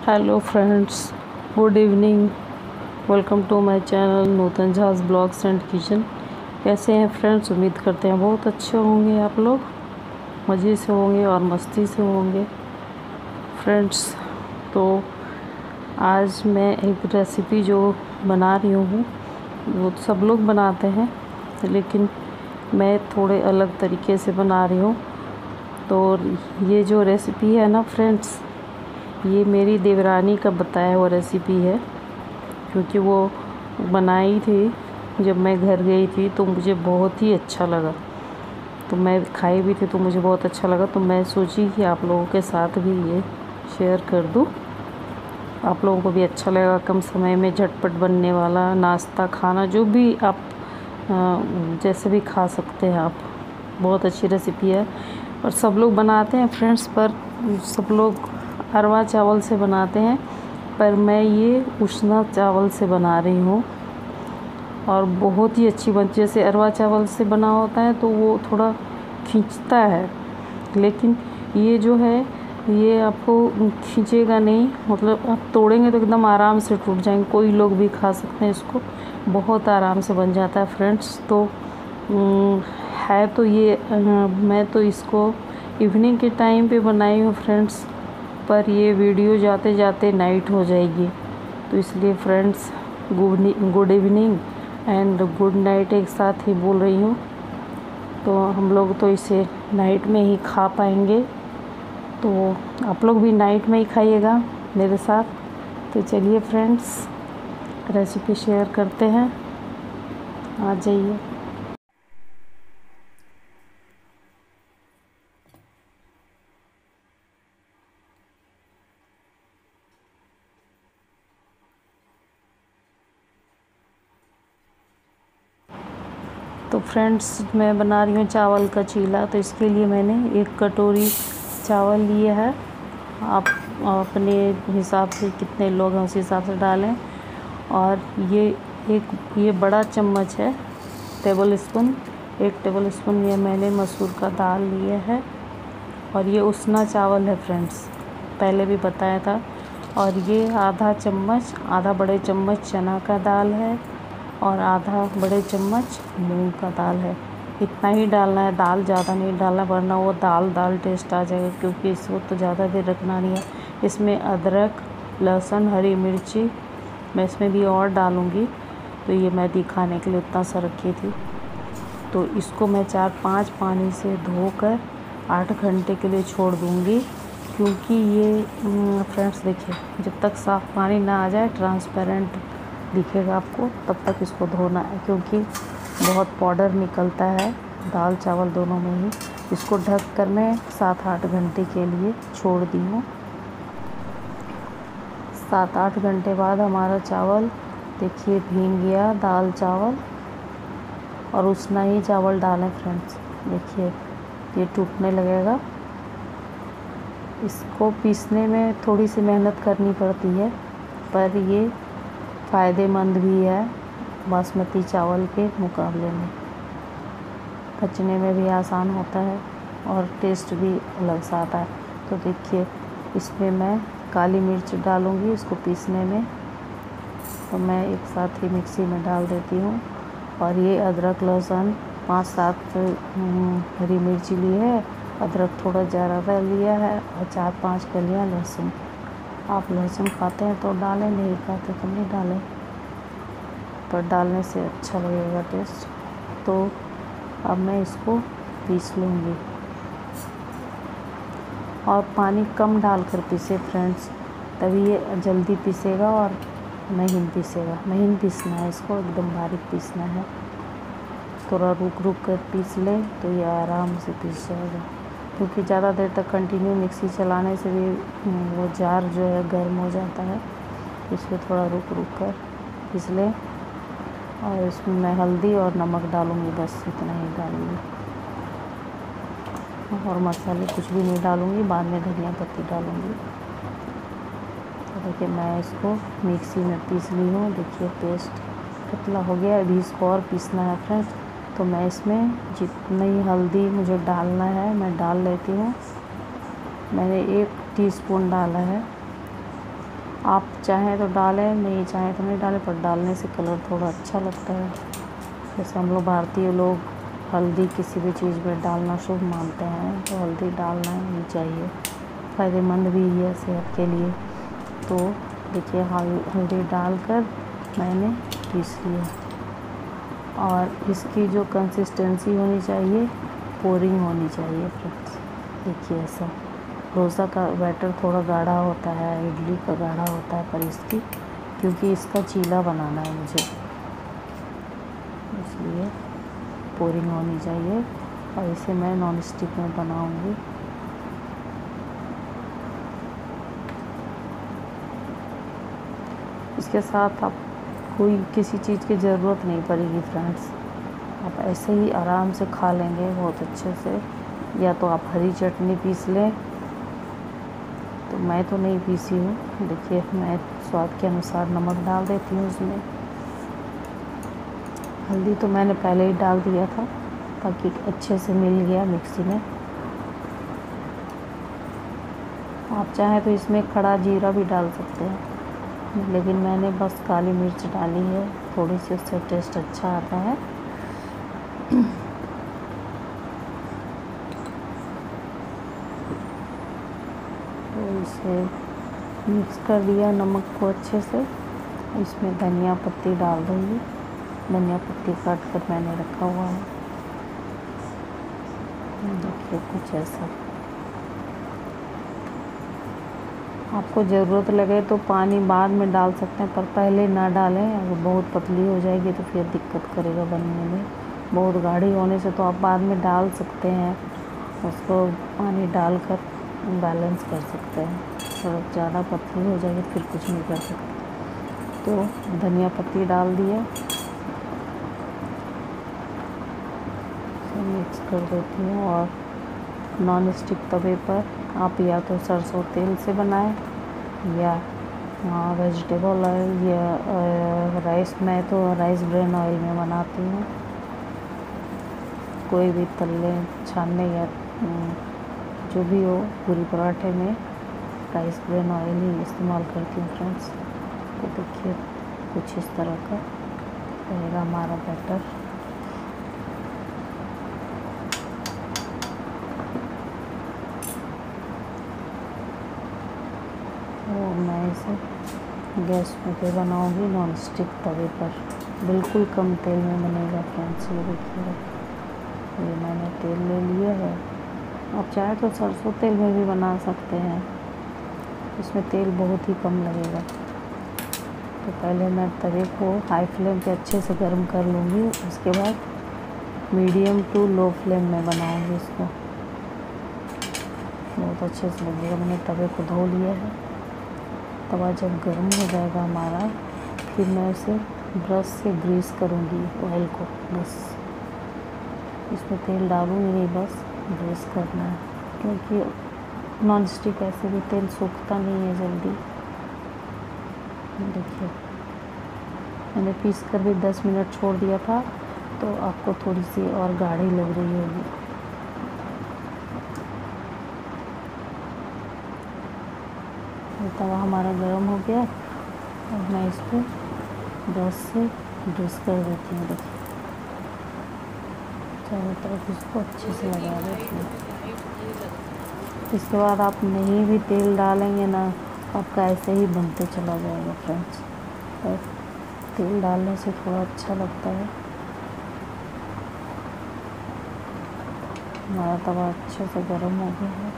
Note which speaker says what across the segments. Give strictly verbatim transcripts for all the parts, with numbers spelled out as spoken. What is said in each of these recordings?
Speaker 1: Hello friends, good evening. Welcome to my channel Nutan झाज blogs and kitchen. कैसे हैं friends? उम्मीद करते हैं बहुत अच्छे होंगे आप लोग, मज़े से होंगे और मस्ती से होंगे फ्रेंड्स। तो आज मैं एक रेसिपी जो बना रही हूँ वो सब लोग बनाते हैं, लेकिन मैं थोड़े अलग तरीके से बना रही हूँ। तो ये जो रेसिपी है ना फ्रेंड्स, ये मेरी देवरानी का बताया हुआ रेसिपी है, क्योंकि वो बनाई थी जब मैं घर गई थी तो मुझे बहुत ही अच्छा लगा। तो मैं खाई भी थी तो मुझे बहुत अच्छा लगा, तो मैं सोची कि आप लोगों के साथ भी ये शेयर कर दूँ, आप लोगों को भी अच्छा लगेगा। कम समय में झटपट बनने वाला नाश्ता खाना जो भी आप जैसे भी खा सकते हैं आप। बहुत अच्छी रेसिपी है और सब लोग बनाते हैं फ्रेंड्स, पर सब लोग अरवा चावल से बनाते हैं, पर मैं ये उसना चावल से बना रही हूँ और बहुत ही अच्छी बनती है। जैसे अरवा चावल से बना होता है तो वो थोड़ा खींचता है, लेकिन ये जो है ये आपको खींचेगा नहीं, मतलब आप तोड़ेंगे तो एकदम आराम से टूट जाएंगे। कोई लोग भी खा सकते हैं इसको, बहुत आराम से बन जाता है फ्रेंड्स। तो है तो ये मैं तो इसको इवनिंग के टाइम पे बनाई हूँ फ्रेंड्स, पर ये वीडियो जाते जाते नाइट हो जाएगी, तो इसलिए friends good evening and good night एक साथ ही बोल रही हूँ। तो हम लोग तो इसे नाइट में ही खा पाएंगे, तो आप लोग भी नाइट में ही खाइएगा मेरे साथ। तो चलिए फ्रेंड्स रेसिपी शेयर करते हैं, आ जाइए। तो फ्रेंड्स मैं बना रही हूँ चावल का चीला। तो इसके लिए मैंने एक कटोरी चावल लिए है। आप अपने हिसाब से कितने लोग हैं उस हिसाब से डालें। और ये एक ये बड़ा चम्मच है, टेबल स्पून, एक टेबल स्पून ये मैंने मसूर का दाल लिए है। और ये उसना चावल है फ्रेंड्स, पहले भी बताया था। और ये आधा चम्मच आधा बड़े चम्मच चना का दाल है और आधा बड़े चम्मच मूंग का दाल है। इतना ही डालना है, दाल ज़्यादा नहीं डालना, वरना वो दाल दाल टेस्ट आ जाएगा, क्योंकि इसको तो ज़्यादा देर रखना नहीं है। इसमें अदरक, लहसुन, हरी मिर्ची मैं इसमें भी और डालूँगी, तो ये मैं दिखाने के लिए उतना सा रखी थी। तो इसको मैं चार पाँच पानी से धोकर आठ घंटे के लिए छोड़ दूँगी, क्योंकि ये फ्रेंड्स देखिए जब तक साफ़ पानी ना आ जाए, ट्रांसपेरेंट दिखेगा आपको, तब तक इसको धोना है, क्योंकि बहुत पाउडर निकलता है दाल चावल दोनों में ही। इसको ढक कर मैं सात आठ घंटे के लिए छोड़ दी हूँ। सात आठ घंटे बाद हमारा चावल देखिए भीग गया, दाल चावल, और उसना ही चावल डालें फ्रेंड्स। देखिए ये टूटने लगेगा। इसको पीसने में थोड़ी सी मेहनत करनी पड़ती है, पर ये फ़ायदेमंद भी है बासमती चावल के मुकाबले में। पचने में भी आसान होता है और टेस्ट भी अलग सा आता है। तो देखिए इसमें मैं काली मिर्च डालूँगी इसको पीसने में, तो मैं एक साथ ही मिक्सी में डाल देती हूँ। और ये अदरक लहसुन पाँच सात हरी मिर्ची ली है, अदरक थोड़ा ज़्यादा लिया है, और चार पाँच कलियाँ लहसुन। आप लहसुन खाते हैं तो डालें, नहीं खाते तो नहीं डालें, पर डालने से अच्छा लगेगा टेस्ट। तो अब मैं इसको पीस लूँगी, और पानी कम डालकर पीसे फ्रेंड्स, तभी ये जल्दी पीसेगा और महीन पीसेगा। महीन पीसना है इसको, एकदम बारीक पीसना है। थोड़ा रुक रुक कर पीस ले तो ये आराम से पीस जाएगा, क्योंकि ज़्यादा देर तक कंटिन्यू मिक्सी चलाने से भी वो जार जो है गर्म हो जाता है। इसमें थोड़ा रुक रुक कर पीस लें। और इसमें मैं हल्दी और नमक डालूँगी, बस इतना ही डालूँगी, और मसाले कुछ भी नहीं डालूँगी, बाद में धनिया पत्ती डालूँगी। तो देखिए मैं इसको मिक्सी में पीस ली हूँ। देखिए पेस्ट पतला हो गया, अभी इसको और पीसना है फ्रेंड्स। तो मैं इसमें जितनी हल्दी मुझे डालना है मैं डाल लेती हूँ। मैंने एक टीस्पून डाला है, आप चाहें तो डालें, नहीं चाहें तो नहीं डालें, पर डालने से कलर थोड़ा अच्छा लगता है। जैसे हम लोग भारतीय लोग हल्दी किसी भी चीज़ में डालना शुभ मानते हैं, तो हल्दी डालना ही चाहिए, फ़ायदेमंद भी है सेहत के लिए। तो देखिए हल्दी डालकर मैंने पीस लिया, और इसकी जो कंसिस्टेंसी होनी चाहिए पोरिंग होनी चाहिए फ्रेंड्स। देखिए ऐसा डोसा का बैटर थोड़ा गाढ़ा होता है, इडली का गाढ़ा होता है, पर इसकी क्योंकि इसका चीला बनाना है मुझे, इसलिए पोरिंग होनी चाहिए। और इसे मैं नॉन स्टिक में बनाऊंगी। इसके साथ आप कोई किसी चीज़ की ज़रूरत नहीं पड़ेगी फ्रेंड्स, आप ऐसे ही आराम से खा लेंगे बहुत अच्छे से। या तो आप हरी चटनी पीस लें, तो मैं तो नहीं पीसी हूँ। देखिए मैं स्वाद के अनुसार नमक डाल देती हूँ उसमें। हल्दी तो मैंने पहले ही डाल दिया था ताकि अच्छे से मिल गया मिक्सी में। आप चाहें तो इसमें खड़ा जीरा भी डाल सकते हैं, लेकिन मैंने बस काली मिर्च डाली है, थोड़ी सी, उससे टेस्ट अच्छा आता है। तो इसे मिक्स कर दिया नमक को अच्छे से। इसमें धनिया पत्ती डाल दूँगी, धनिया पत्ती काट कर मैंने रखा हुआ है। देखिए कुछ ऐसा। आपको ज़रूरत लगे तो पानी बाद में डाल सकते हैं, पर पहले ना डालें। अगर बहुत पतली हो जाएगी तो फिर दिक्कत करेगा बनने में। बहुत गाढ़ी होने से तो आप बाद में डाल सकते हैं, उसको पानी डालकर बैलेंस कर सकते हैं। थोड़ा ज़्यादा पतली हो जाएगी फिर कुछ नहीं कर सकते। तो धनिया पत्ती डाल दिया, मिक्स कर देती हूँ। और नॉन स्टिक तवे पर आप या तो सरसों तेल से बनाएं या वेजिटेबल ऑयल या राइस, मैं तो राइस ब्रेन ऑयल में बनाती हूँ। कोई भी तलने छानने या जो भी हो, पूरी पराठे में राइस ब्रेन ऑयल ही इस्तेमाल करती हूँ फ्रेंड्स। तो देखिए कुछ इस तरह का रहेगा हमारा बैटर। और मैं इसे गैस पे बनाऊंगी नॉन स्टिक तवे पर, बिल्कुल कम तेल में बनेगा फ्रेंड्स। ये देखिए, ये मैंने तेल ले लिया है। आप चाहे तो सरसों तेल में भी बना सकते हैं, इसमें तेल बहुत ही कम लगेगा। तो पहले मैं तवे को हाई फ्लेम पे अच्छे से गर्म कर लूँगी, उसके बाद मीडियम टू लो फ्लेम में बनाऊँगी इसको। बहुत अच्छे से लगेगा। मैंने तवे को धो लिया है। तवा जब गर्म हो जाएगा हमारा, फिर मैं उसे ब्रश से ग्रीस करूँगी ऑयल को। बस इसमें तेल डालूँगी नहीं, बस ग्रीस करना है, क्योंकि नॉन स्टिक ऐसे भी तेल सूखता नहीं है जल्दी। देखिए मैंने पीस कर भी दस मिनट छोड़ दिया था, तो आपको थोड़ी सी और गाढ़ी लग रही होगी। तवा हमारा गर्म हो गया और मैं इसको ब्रश से ग्रीस कर देती हूँ। देखिए चारों तरफ इसको अच्छे से लगा देती हूँ। इसके बाद आप नहीं भी तेल डालेंगे ना, आपका ऐसे ही बनते चला जाएगा फ्रेंड्स। और तेल डालने से थोड़ा अच्छा लगता है। हमारा तवा अच्छे से गर्म हो गया है।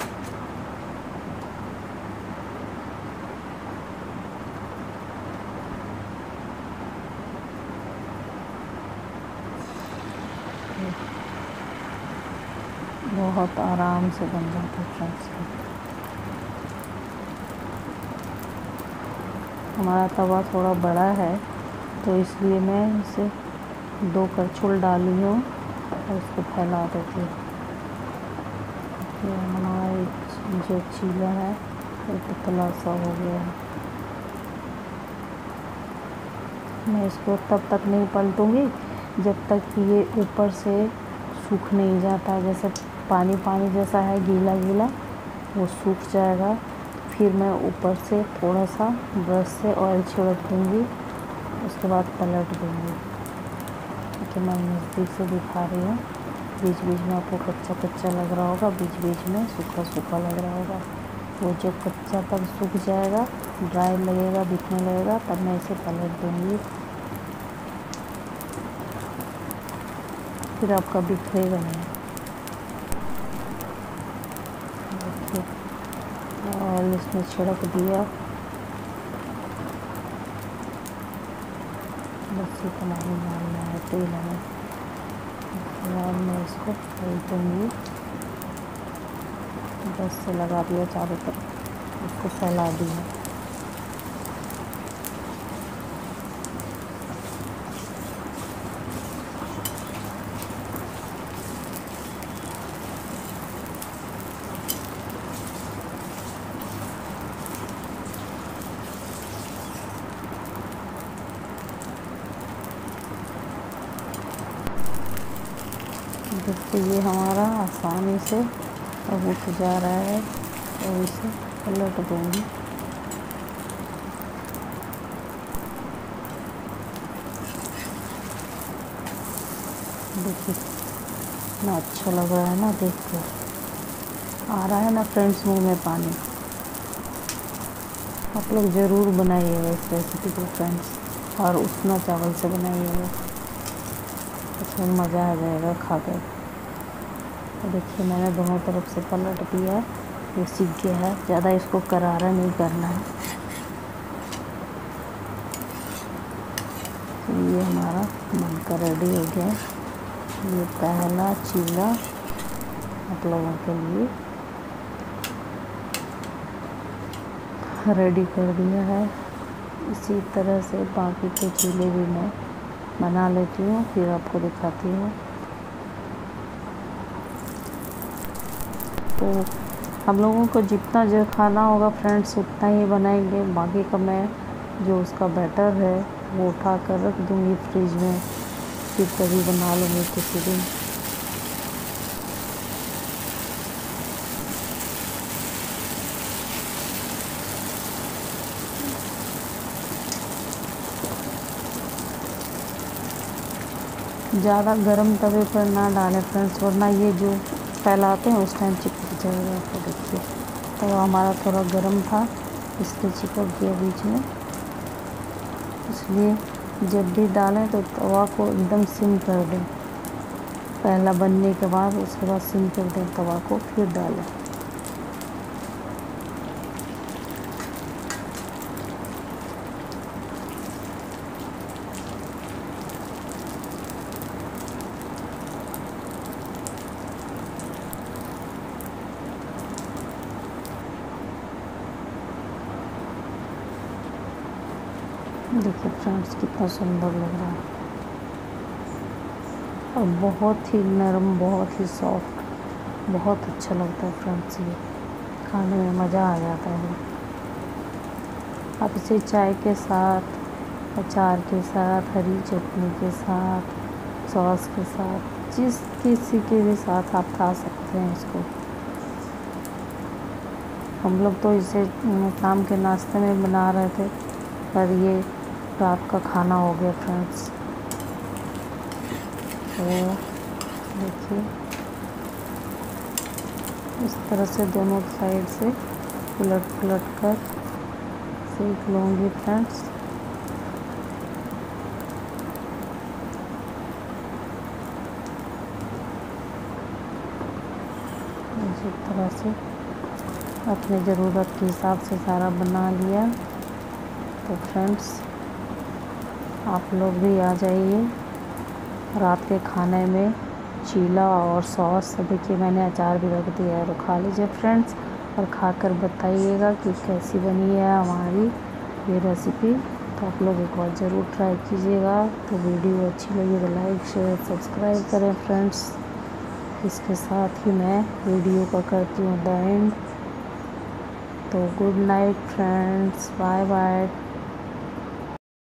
Speaker 1: बहुत आराम से बन जाता है फ्रेंड्स। हमारा तवा थोड़ा बड़ा है, तो इसलिए मैं इसे दो करछुल डाली हूँ और इसको फैला देती हूँ। ये हमारा जो चीला है वो पतला सा हो गया है। मैं इसको तब तक नहीं पलटूँगी जब तक कि ये ऊपर से सूख नहीं जाता। जैसे पानी पानी जैसा है, गीला गीला, वो सूख जाएगा, फिर मैं ऊपर से थोड़ा सा ब्रश से ऑयल छिड़क दूँगी, उसके बाद पलट दूँगी। देखिए मैं नज़दीक से दिखा रही हूँ, बीच बीच में आपको कच्चा कच्चा लग रहा होगा, बीच बीच में सूखा सूखा लग रहा होगा। वो जो कच्चा तब सूख जाएगा, ड्राई लगेगा, दिखने लगेगा, तब मैं इसे पलट दूँगी। फिर आपका बिखरेगा नहीं। देखिए ऑयल इसमें छिड़क दिया, बस इतना ही डालना है तेल में। फिर मैं इसको फ्राई दूँगी, बस से लगा दिया चारों तरफ, इसको फैला दिया। देखिए ये हमारा आसानी से अब उठ जा रहा है, और इसे पलट दूँगी। देखिए कितना अच्छा लग रहा है ना, देख कर आ रहा है ना फ्रेंड्स मुंह में पानी। आप लोग ज़रूर बनाइएगा इस रेसिपी को फ्रेंड्स, और उसना चावल से बनाइएगा, इसमें मज़ा आ जाएगा खाकर। तो देखिए मैंने दोनों तरफ से पलट दिया, ये सीख गया है, ज़्यादा इसको करारा नहीं करना है। तो ये हमारा बनकर रेडी हो गया। ये पहला चीला आप लोगों के लिए रेडी कर दिया है। इसी तरह से बाकी के चीले भी मैं बना लेती हूँ, फिर आपको दिखाती हूँ। तो हम लोगों को जितना जो खाना होगा फ्रेंड्स उतना ही बनाएंगे। बाकी का मैं जो उसका बैटर है वो उठा कर रख दूँगी फ्रिज में, फिर कभी बना लूँगी किसी दिन। ज़्यादा गर्म तवे पर ना डालें फ्रेंड्स, वरना ये जो फैलाते हैं उस टाइम चिपक जाएगा। तो देखिए तवा हमारा थोड़ा गर्म था, इसलिए चिपक गया बीच में। इसलिए जब भी डालें तो तवा को एकदम सिम कर दें, पहला बनने के बाद उसके बाद सिम कर दें तवा को, फिर डालें। देखिए फ्रेंड्स कितना सुंदर लग रहा है, और बहुत ही नरम, बहुत ही सॉफ्ट, बहुत अच्छा लगता है फ्रेंड्स। ये खाने में मज़ा आ जाता है। आप इसे चाय के साथ, अचार के साथ, हरी चटनी के साथ, सॉस के साथ, जिस किसी के भी साथ आप खा सकते हैं इसको। हम लोग तो इसे शाम के नाश्ते में बना रहे थे, पर ये रात का खाना हो गया फ्रेंड्स। तो देखिए इस तरह से दोनों साइड से उलट पुलट कर सेक लूँगी फ्रेंड्स। इसी तरह से अपने ज़रूरत के हिसाब से सारा बना लिया। तो फ्रेंड्स आप लोग भी आ जाइए रात के खाने में चीला और सॉस। देखिए मैंने अचार भी रख दिया है, तो खा लीजिए फ्रेंड्स, और खाकर बताइएगा कि कैसी बनी है हमारी ये रेसिपी। तो आप लोग एक बार ज़रूर ट्राई कीजिएगा। तो वीडियो अच्छी लगी तो लाइक शेयर सब्सक्राइब करें फ्रेंड्स। इसके साथ ही मैं वीडियो का करती हूँ द एंड। तो good night friends, bye bye.